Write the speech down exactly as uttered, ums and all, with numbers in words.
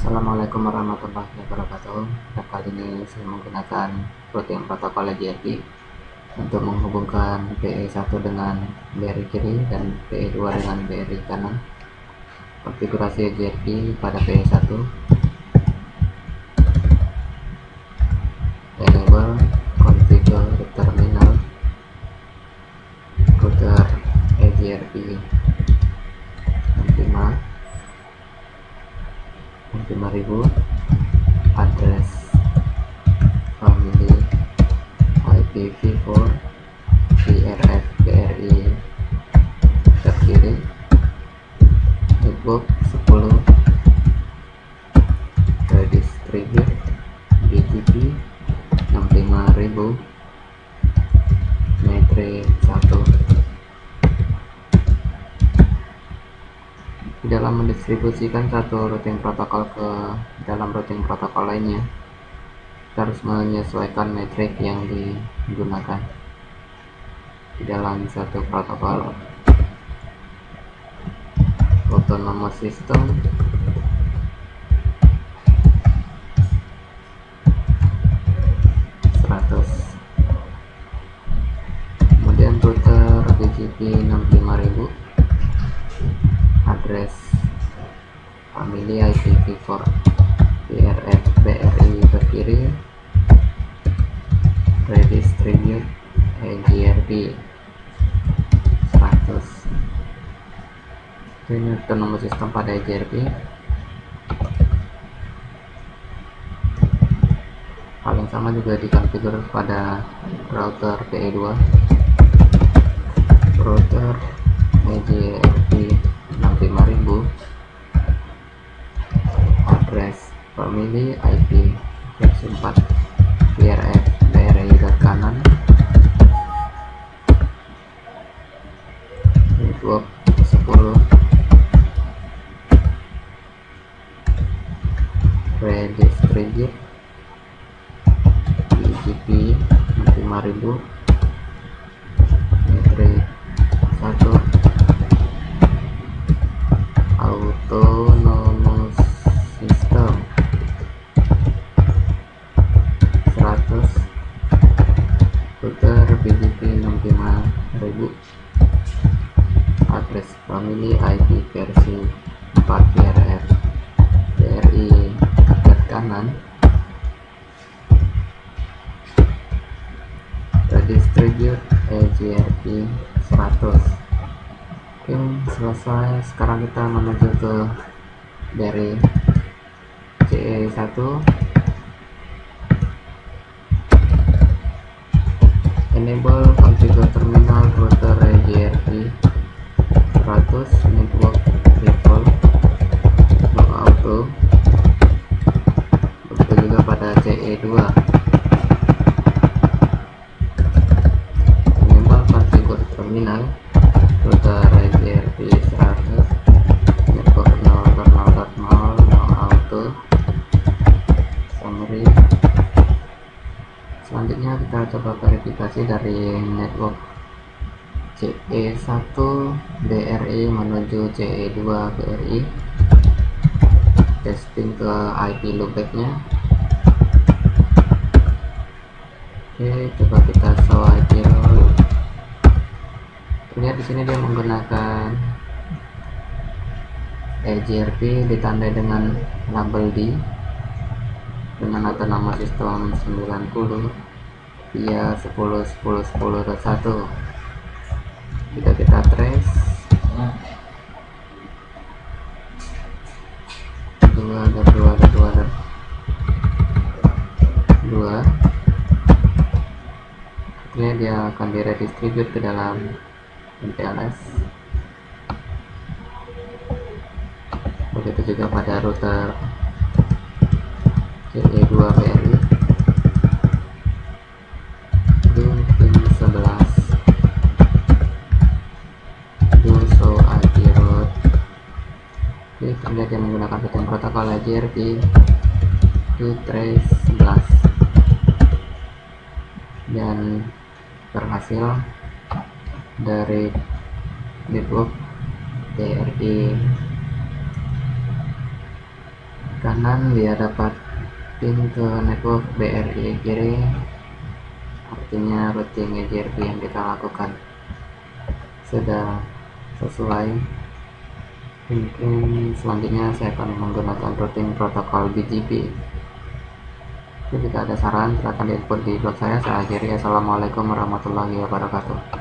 Assalamualaikum warahmatullahi wabarakatuh. Dan kali ini saya menggunakan routing protokol J R P untuk menghubungkan B R I satu dengan B R I kiri dan B R I dua dengan B R I kanan. Konfigurasi J R P pada B R I satu, enable configure terminal router E J R P lima ribu, address family I P v four V R F B R I terkiri, network sepuluh, redistribute B G P enam puluh lima ribu, metric satu. Dalam mendistribusikan satu routing protokol ke dalam routing protokol lainnya, kita harus menyesuaikan metrik yang digunakan di dalam satu protokol. Autonomous system seratus, kemudian router B G P enam puluh lima ribu, address family I P v four V R F B R I terkiri, redistribute E J R P seratus. Ini autonomous system pada E J R P. Hal yang sama juga dikonfigur pada router P E dua, router E J R P enam puluh lima ribu, address family I P versi empat V R F B R I ke kanan, network sepuluh, redistribute B G P enam puluh lima ribu, metric satu, autonomous system seratus, router B G P enam puluh lima ribu, address family I P versi empat V R F B R I ke kanan, redistribute E J R P seratus. Oke, selesai. Sekarang kita menuju ke dari C E satu, enable configure terminal router E J R P seratus, network default lock auto. Begitu juga pada C E dua, enable configure terminal router E J R P seratus, network nol dot nol dot nol, no auto. Summary. Selanjutnya kita coba verifikasi dari network C E satu B R I menuju C E dua B R I, testing ke I P loopback-nya. Oke, coba kita show I P route. Lihat di sini dia menggunakan E J R P ditandai dengan label D dengan autonomous system sembilan puluh via sepuluh sepuluh sepuluh dot satu. Jika kita trace dua dot dua dot dua dot dua, akhirnya dia akan diredistribute ke dalam M P L S. Begitu juga pada router C E dua B R I, do pin sebelas, do show I P route. Oke, terlihat yang menggunakan routing protokol E J R P, do trace sebelas, dan berhasil dari network B R I kanan dia dapat pin ke network B R I kiri, artinya routing E J R P yang kita lakukan sudah sesuai. Mungkin selanjutnya saya akan menggunakan routing protokol B G P. Jika ada saran silahkan diinput di blog saya. Saya akhiri, assalamualaikum warahmatullahi wabarakatuh.